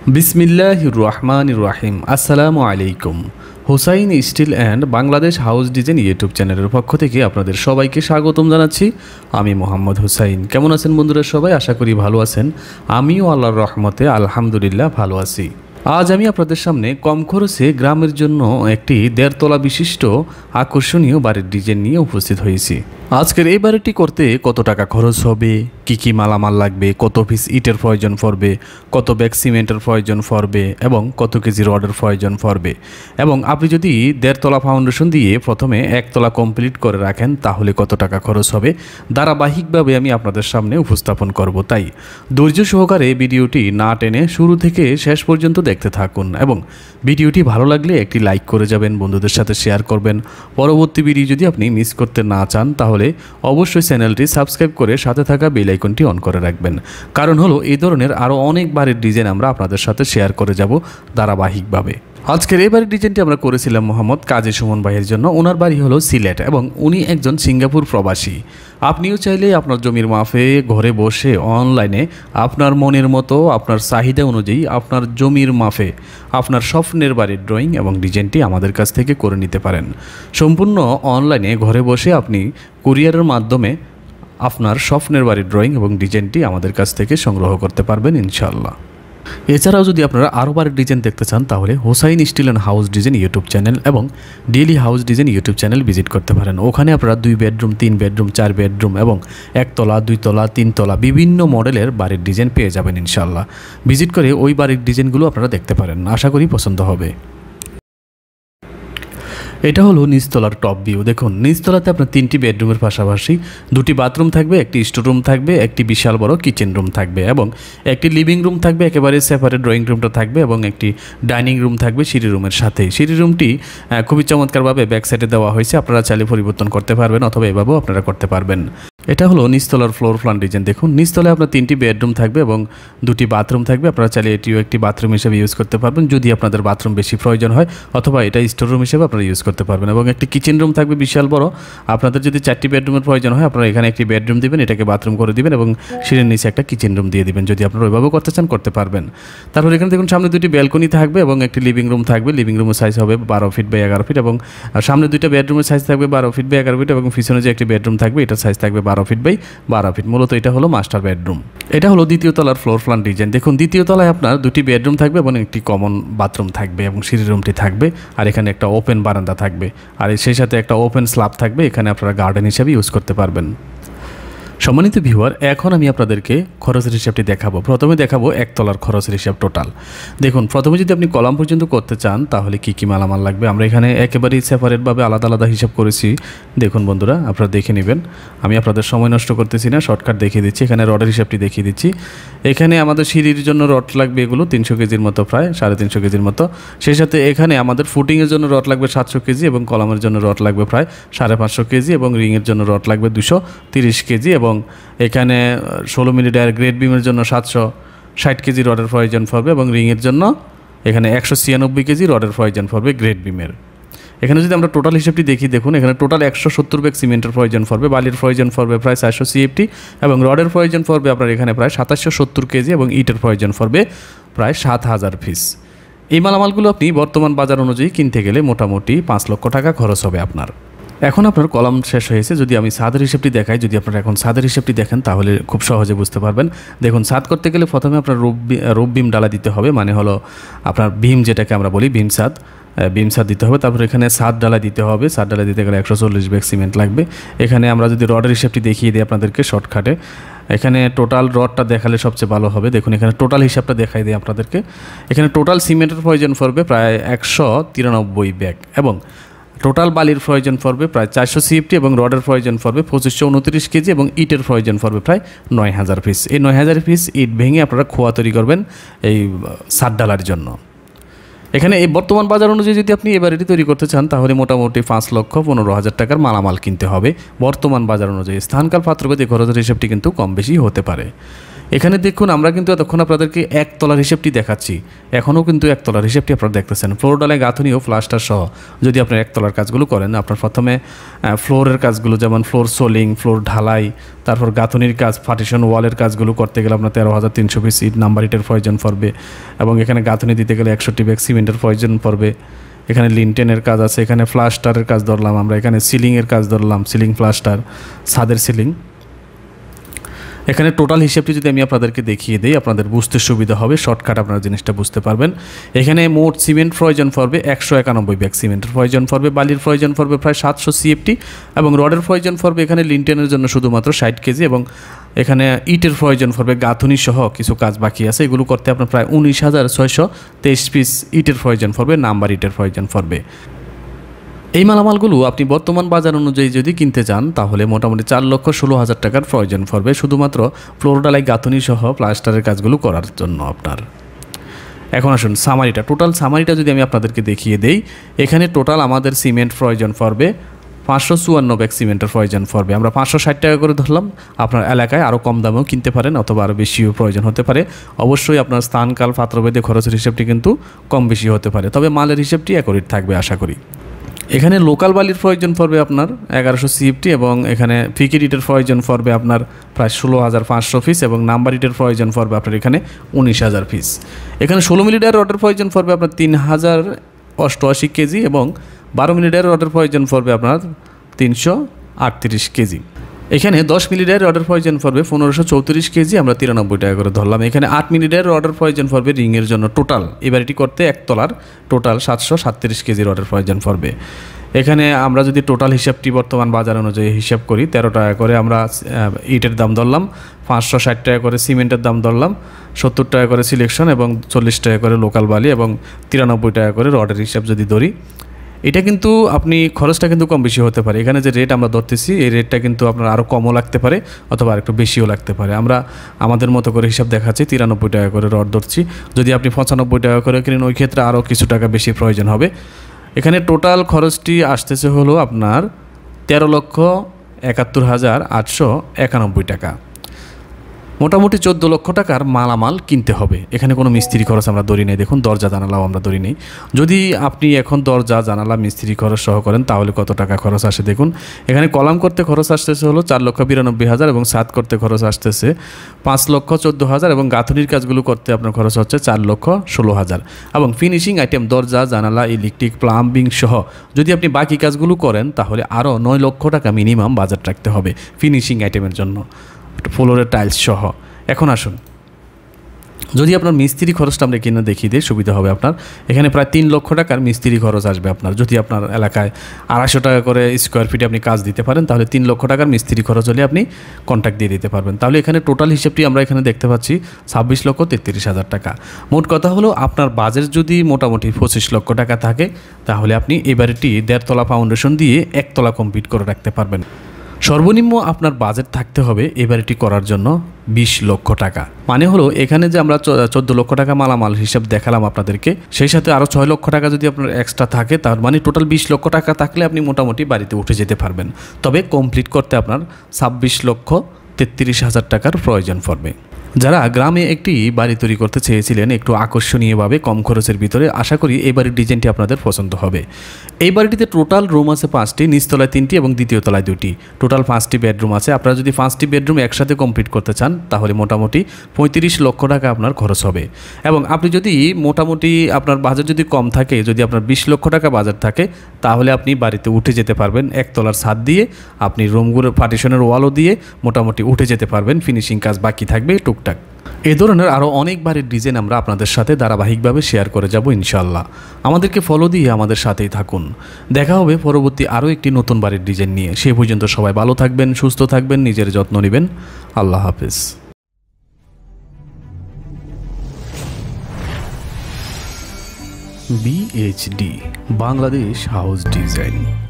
বিসমিল্লাহির রহমানির রহিম। আসসালামু আলাইকুম। Hussain steel and Bangladesh house design YouTube চ্যানেলের পক্ষ থেকে আপনাদের সবাইকে স্বাগতম জানাচ্ছি। আমি মোহাম্মদ হুসাইন। কেমন আছেন বন্ধুরা সবাই? আশা করি ভালো আছেন। আমিও আল্লাহর রহমতে আলহামদুলিল্লাহ ভালো আছি। আজ আমি আপনাদের সামনে কম খরচে গ্রামের জন্য একটি 1.5 তলা বিশিষ্ট আকর্ষণীয় বাড়ির ডিজাইন নিয়ে উপস্থিত হয়েছি। আজকের এই বাড়িটি করতে কত টাকা খরচ হবে, কি কি মালামাল লাগবে, কত পিস ইটের প্রয়োজন পড়বে, কত ব্যাগ সিমেন্টের প্রয়োজন পড়বে এবং কত কেজি রডের প্রয়োজন পড়বে, এবং আপনি যদি 1.5 তলা ফাউন্ডেশন দিয়ে প্রথমে 1 তলা কমপ্লিট করে রাখেন তাহলে কত টাকা খরচ হবে, ধারাবাহিকভাবে আমি আপনাদের সামনে উপস্থাপন করব। তাই ধৈর্য সহকারে ভিডিওটি না টেনে শুরু থেকে শেষ পর্যন্ত দেখতে থাকুন এবং ভিডিওটি ভালো লাগলে একটি লাইক করে যাবেন, বন্ধুদের সাথে শেয়ার করবেন। পরবর্তী ভিডিও যদি আপনি মিস করতে না চান তাহলে অবশ্যই চ্যানেলটি সাবস্ক্রাইব করে সাথে থাকা বেল আইকনটি অন করে রাখবেন। কারণ হলো এই ধরনের আরও অনেক বাড়ির ডিজাইন আমরা আপনাদের সাথে শেয়ার করে যাব ধারাবাহিকভাবে। আজকের এই বাড়ির ডিজাইনটি আমরা করেছিলাম মোহাম্মদ কাজী সুমন ভাইয়ের জন্য। ওনার বাড়ি হলো সিলেট এবং উনি একজন সিঙ্গাপুর প্রবাসী। আপনিও চাইলে আপনার জমির মাপে ঘরে বসে অনলাইনে আপনার মনের মতো আপনার চাহিদা অনুযায়ী আপনার জমির মাপে আপনার স্বপ্নের বাড়ির ড্রয়িং এবং ডিজাইনটি আমাদের কাছ থেকে করে নিতে পারেন। সম্পূর্ণ অনলাইনে ঘরে বসে আপনি কুরিয়ারের মাধ্যমে আপনার স্বপ্নের বাড়ির ড্রয়িং এবং ডিজাইনটি আমাদের কাছ থেকে সংগ্রহ করতে পারবেন ইনশাআল্লাহ। এছাড়াও যদি আপনারা আরও বাড়ির ডিজাইন দেখতে চান তাহলে Hussain steel and house design YouTube channel এবং daily house design YouTube channel visit করতে পারেন। ওখানে আপনারা 2 বেডরুম, 3 বেডরুম, 4 বেডরুম এবং 1 তলা, 2 তলা, 3 তলা বিভিন্ন মডেলের বাড়ির ডিজাইন পেয়ে যাবেন ইনশাআল্লাহ। ভিজিট করে ওই বাড়ির ডিজাইনগুলো আপনারা দেখতে পারেন, আশা করি পছন্দ হবে। এটা হলো নিচতলার টপ ভিউ। দেখুন, নিচতলাতে আপনার 3টি বেডরুমের পাশাপাশি 2টি বাথরুম থাকবে, একটি স্টোররুম থাকবে, একটি বিশাল বড় কিচেন রুম থাকবে এবং একটি লিভিং রুম থাকবে, একেবারে সেপারেট ড্রয়িং রুমটা থাকবে এবং একটি ডাইনিং রুম থাকবে সিঁড়ি রুমের সাথে। সিঁড়ি রুমটি খুবই চমৎকারভাবে ব্যাক সাইডে দেওয়া হয়েছে, আপনারা চাইলে পরিবর্তন করতে পারবেন অথবা এভাবেও আপনারা করতে পারবেন। এটা হলো নিচতলার ফ্লোর প্ল্যান ডিজাইন। দেখুন, নিচতলায় আপনার 3টি বেডরুম থাকবে এবং 2টি বাথরুম থাকবে। আপনারা চাইলে এটিও একটি বাথরুম হিসেবে ইউজ করতে পারবেন যদি আপনাদের বাথরুম বেশি প্রয়োজন হয়, অথবা এটা স্টোর রুম হিসেবে আপনারা ইউজ করতে পারবেন এবং একটি কিচেন রুম থাকবে বিশাল বড়। আপনাদের যদি 4টি বেডরুমের প্রয়োজন হয় আপনারা এখানে একটি বেডরুম দিবেন, এটাকে বাথরুম করে দিবেন এবং সিঁড়ির নিচে একটা কিচেন রুম দিয়ে দিবেন। যদি আপনারা ওইভাবে করতে চান করতে পারবেন। তারপর এখানে দেখুন সামনে 2টি ব্যালকনি থাকবে এবং একটি লিভিং রুম থাকবে। লিভিং রুমের সাইজ হবে 12 ফিট বাই 11 ফিট এবং সামনে 2টা বেডরুমের সাইজ থাকবে 12 ফিট বাই 11 ফিট এবং পিছনে যে একটি বেডরুম থাকবে এটার সাইজ থাকবে 12 ফিট বাই 12 ফিট। মূলত এটা হলো মাস্টার বেডরুম। এটা হলো দ্বিতীয় তলার ফ্লোর প্ল্যান ডিজাইন। দেখুন, দ্বিতীয় তলায় আপনার 2টি বেডরুম থাকবে এবং একটি কমন বাথরুম থাকবে এবং সিঁড়ি রুমটি থাকবে, আর এখানে একটা ওপেন বারান্দা থাকবে, আর সেই সাথে একটা ওপেন স্ল্যাব থাকবে। এখানে আপনারা গার্ডেন হিসেবে ইউজ করতে পারবেন। সম্মানিত ভিউয়ার, এখন আমি আপনাদেরকে খরচের হিসাবটি দেখাবো। প্রথমে দেখাবো 1 তলার খরচের হিসাব টোটাল। দেখুন, প্রথমে যদি আপনি কলাম পর্যন্ত করতে চান তাহলে কি কি মালামাল লাগবে আমরা এখানে একেবারেই সেপারেটভাবে আলাদা আলাদা হিসাব করেছি। দেখুন বন্ধুরা, আপনারা দেখে নেবেন, আমি আপনাদের সময় নষ্ট করতেছি না, শর্টকাট দেখিয়ে দিচ্ছি। এখানে রডের হিসাবটি দেখিয়ে দিচ্ছি। এখানে আমাদের সিঁড়ির জন্য রড লাগবে এগুলো 300 কেজির মতো, প্রায় 350 কেজির মতো। সেই সাথে এখানে আমাদের ফুটিংয়ের জন্য রড লাগবে 700 কেজি এবং কলামের জন্য রড লাগবে প্রায় 550 কেজি এবং রিংয়ের জন্য রড লাগবে 230 কেজি এবং এখানে 16 মিলি ডায়ার গ্রেড বিমের জন্য 760 কেজি রডের প্রয়োজন পড়বে এবং রিংয়ের জন্য এখানে 196 কেজি রডের প্রয়োজন পড়বে গ্রেড বিমের। এখানে যদি আমরা টোটাল হিসেবটি দেখি, দেখুন এখানে টোটাল 170 ব্যাগ সিমেন্টের প্রয়োজন পড়বে, বালির প্রয়োজন পড়বে প্রায় 400 CFT এবং রডের প্রয়োজন পড়বে আপনার এখানে প্রায় 2770 কেজি এবং ইটের প্রয়োজন পড়বে প্রায় 7000 পিস। এই মালামালগুলো আপনি বর্তমান বাজার অনুযায়ী কিনতে গেলে মোটামুটি 5 লক্ষ টাকা খরচ হবে আপনার। এখন আপনার কলাম শেষ হয়েছে। যদি আমি ছাদের হিসেবটি দেখাই, যদি আপনারা এখন ছাদের হিসেবটি দেখেন তাহলে খুব সহজে বুঝতে পারবেন। দেখুন, ছাদ করতে গেলে প্রথমে আপনার রূপ বিম ডালা দিতে হবে, মানে হলো আপনার ভীম যেটাকে আমরা বলি ভীম ছাদ দিতে হবে। তারপর এখানে ছাদ ডালা দিতে হবে। ছাদ ডালা দিতে গেলে 140 ব্যাগ সিমেন্ট লাগবে। এখানে আমরা যদি রডের হিসেবটি দেখিয়ে দিই আপনাদেরকে শর্টকাটে, এখানে টোটাল রডটা দেখালে সবচেয়ে ভালো হবে। দেখুন এখানে টোটাল হিসাবটা দেখাই দিই আপনাদেরকে। এখানে টোটাল সিমেন্টের প্রয়োজন পড়বে প্রায় 193 ব্যাগ এবং টোটাল বালির প্রয়োজন পড়বে প্রায় 400 CFT এবং রডের প্রয়োজন পড়বে 2529 কেজি এবং ইটের প্রয়োজন পড়বে প্রায় 9000 পিস। এই 9000 পিস ইট ভেঙে আপনারা খোয়া তৈরি করবেন এই ছাদ ডালার জন্য। এখানে এই বর্তমান বাজার অনুযায়ী যদি আপনি এই বাড়িটি তৈরি করতে চান তাহলে মোটামুটি 5,15,000 টাকার মালামাল কিনতে হবে বর্তমান বাজার অনুযায়ী। স্থানকাল পাত্রভেদে খরচের হিসাবটি কিন্তু কম বেশি হতে পারে। এখানে দেখুন আমরা কিন্তু এতক্ষণ আপনাদেরকে একতলার হিসেবটি দেখাচ্ছি, এখনও কিন্তু একতলার হিসেবটি আপনারা দেখতেছেন। ফ্লোর ডালাই গাঁথনি ও প্লাস্টার সহ যদি আপনার একতলার কাজগুলো করেন, আপনার প্রথমে ফ্লোরের কাজগুলো যেমন ফ্লোর সোলিং, ফ্লোর ঢালাই, তারপর গাঁথনির কাজ, পার্টিশন ওয়ালের কাজগুলো করতে গেলে আপনার 13,300 পিস ইট নাম্বার ইটের প্রয়োজন পড়বে, এবং এখানে গাঁথনি দিতে গেলে 61 ব্যাগ সিমেন্টের প্রয়োজন পড়বে। এখানে লিনটেনের কাজ আছে, এখানে প্লাস্টারের কাজ ধরলাম আমরা, এখানে সিলিংয়ের কাজ ধরলাম, সিলিং প্লাস্টার, ছাদের সিলিং। এখানে টোটাল হিসেবটি যদি আমি আপনাদেরকে দেখিয়ে দিই, আপনাদের বুঝতে সুবিধা হবে, শর্টকাট আপনারা জিনিসটা বুঝতে পারবেন। এখানে মোট সিমেন্ট প্রয়োজন পড়বে 191 ব্যাগ সিমেন্টের প্রয়োজন পড়বে, বালির প্রয়োজন পড়বে প্রায় 700 CFT, এবং রডের প্রয়োজন পড়বে এখানে লিনটেনের জন্য শুধুমাত্র 60 কেজি, এবং এখানে ইটের প্রয়োজন পড়বে গাঁথনি সহ কিছু কাজ বাকি আছে, এগুলো করতে আপনার প্রায় 19,623 পিস ইটের প্রয়োজন পড়বে, নাম্বার ইটের প্রয়োজন পড়বে। এই মালামালগুলো আপনি বর্তমান বাজার অনুযায়ী যদি কিনতে চান তাহলে মোটামুটি 4,16,000 টাকার প্রয়োজন পড়বে শুধুমাত্র ফ্লোর ডালাই গাঁথনি সহ প্লাস্টারের কাজগুলো করার জন্য আপনার। এখন আসুন সামারিটা, টোটাল সামারিটা যদি আমি আপনাদেরকে দেখিয়ে দেই, এখানে টোটাল আমাদের সিমেন্ট প্রয়োজন পড়বে 554 ব্যাগ সিমেন্টের প্রয়োজন পড়বে। আমরা 560 টাকা করে ধরলাম, আপনার এলাকায় আরও কম দামেও কিনতে পারেন অথবা আরও বেশিও প্রয়োজন হতে পারে। অবশ্যই আপনার স্থানকাল পাত্রভেদে খরচের হিসেবটি কিন্তু কম বেশি হতে পারে, তবে মালের হিসেবটি অ্যাকুরেট থাকবে আশা করি। এখানে লোকাল বালির প্রয়োজন পড়বে আপনার 1100 CFT, এবং এখানে ফিকির ইটের প্রয়োজন পড়বে আপনার প্রায় 16,500 পিস, এবং নাম্বার ইটের প্রয়োজন পড়বে আপনার এখানে 19,000 পিস। এখানে 16 মিলি ডায়ার রডের প্রয়োজন পড়বে আপনার 3,088 কেজি, এবং 12 মিলি ডায়ার রডের প্রয়োজন পড়বে আপনার 338 কেজি। এখানে 10 মিলি ডায়ার রডের প্রয়োজন পড়বে 1534 কেজি, আমরা 93 টাকা করে ধরলাম। এখানে 8 মিলি ডায়ার রডের প্রয়োজন পড়বে রিংয়ের জন্য, টোটাল এই বাড়িটি করতে একতলার টোটাল 737 কেজি রডের প্রয়োজন পড়বে। এখানে আমরা যদি টোটাল হিসাবটি বর্তমান বাজার অনুযায়ী হিসাব করি, 13 টাকা করে আমরা ইটের দাম ধরলাম, 560 টাকা করে সিমেন্টের দাম ধরলাম, 70 টাকা করে সিলেকশন, এবং 40 টাকা করে লোকাল বালি, এবং 93 টাকা করে রডের হিসাব যদি ধরি, এটা কিন্তু আপনি খরচটা কিন্তু কম বেশি হতে পারে। এখানে যে রেট আমরা ধরতেছি এই রেটটা কিন্তু আপনার আরও কমও লাগতে পারে অথবা আরেকটু বেশিও লাগতে পারে। আমরা আমাদের মতো করে হিসাব দেখাচ্ছি, 93 টাকা করে রড ধরছি। যদি আপনি 95 টাকা করে কিনেন ওই ক্ষেত্রে আরও কিছু টাকা বেশি প্রয়োজন হবে। এখানে টোটাল খরচটি আসতেছে হলো আপনার 13,71,891 টাকা। মোটামুটি 14 লক্ষ টাকার মালামাল কিনতে হবে। এখানে কোনো মিস্ত্রি খরচ আমরা ধরি নেই, দেখুন দরজা জানালাও আমরা ধরি নেই। যদি আপনি এখন দরজা জানালা মিস্ত্রি খরচ সহ করেন তাহলে কত টাকা খরচ আসে দেখুন। এখানে কলাম করতে খরচ আসতেছে হলো 4,92,000, এবং ছাদ করতে খরচ আসতেছে 5,14,000, এবং গাঁথনির কাজগুলো করতে আপনার খরচ হচ্ছে 4,16,000, এবং ফিনিশিং আইটেম দরজা জানালা ইলেকট্রিক প্লাম্বিং সহ যদি আপনি বাকি কাজগুলো করেন তাহলে আরও 9 লক্ষ টাকা মিনিমাম বাজেট রাখতে হবে ফিনিশিং আইটেমের জন্য, ফ্লোরের টাইলস সহ। এখন আসুন যদি আপনার মিস্ত্রি খরচটা আমরা কিনে দেখিয়ে দিই সুবিধা হবে আপনার। এখানে প্রায় 3 লক্ষ টাকার মিস্ত্রি খরচ আসবে আপনার। যদি আপনার এলাকায় 250 টাকা করে স্কোয়ার ফিটে আপনি কাজ দিতে পারেন তাহলে 3 লক্ষ টাকার মিস্ত্রি খরচ হলে আপনি কন্ট্রাক্ট দিয়ে দিতে পারবেন। তাহলে এখানে টোটাল হিসেবটি আমরা এখানে দেখতে পাচ্ছি 26,33,000 টাকা। মোট কথা হলো আপনার বাজেট যদি মোটামুটি 25 লক্ষ টাকা থাকে তাহলে আপনি এই বাড়িটি 1.5 তলা ফাউন্ডেশন দিয়ে 1 তলা কমপ্লিট করে রাখতে পারবেন। সর্বনিম্ন আপনার বাজেট থাকতে হবে এই বাড়িটি করার জন্য 20 লক্ষ টাকা। মানে হলো এখানে যে আমরা 14 লক্ষ টাকা মালামাল হিসাব দেখালাম আপনাদেরকে, সেই সাথে আরও 6 লক্ষ টাকা যদি আপনার এক্সট্রা থাকে, তার মানে টোটাল 20 লক্ষ টাকা থাকলে আপনি মোটামুটি বাড়িতে উঠে যেতে পারবেন। তবে কমপ্লিট করতে আপনার 26,33,000 টাকার প্রয়োজন পড়বে। যারা গ্রামে একটি বাড়ি তৈরি করতে চেয়েছিলেন একটু আকর্ষণীয়ভাবে কম খরচের ভিতরে, আশা করি এই বাড়ির ডিজাইনটি আপনাদের পছন্দ হবে। এই বাড়িটিতে টোটাল রুম আছে 5টি, নিচতলায় 3টি এবং দ্বিতীয় তলায় 2টি, টোটাল 5টি বেডরুম আছে। আপনারা যদি 5টি বেডরুম একসাথে কমপ্লিট করতে চান তাহলে মোটামুটি 35 লক্ষ টাকা আপনার খরচ হবে। এবং আপনি যদি মোটামুটি আপনার বাজেট যদি কম থাকে, যদি আপনার 20 লক্ষ টাকা বাজেট থাকে, তাহলে আপনি বাড়িতে উঠে যেতে পারবেন। 1 তলার ছাদ দিয়ে আপনি রুমগুলো পার্টিশনের ওয়ালও দিয়ে মোটামুটি উঠে যেতে পারবেন। ফিনিশিং কাজ বাকি থাকবে টুকটাক। এই ধরনের আরও অনেক বাড়ির ডিজাইন আমরা আপনাদের সাথে ধারাবাহিকভাবে শেয়ার করে যাব ইনশাআল্লাহ। আমাদেরকে ফলো দিয়ে আমাদের সাথেই থাকুন। দেখা হবে পরবর্তী আরও একটি নতুন বাড়ির ডিজাইন নিয়ে। সেই পর্যন্ত সবাই ভালো থাকবেন, সুস্থ থাকবেন, নিজের যত্ন নেবেন। আল্লাহ হাফেজ। BHD Bangladesh house design.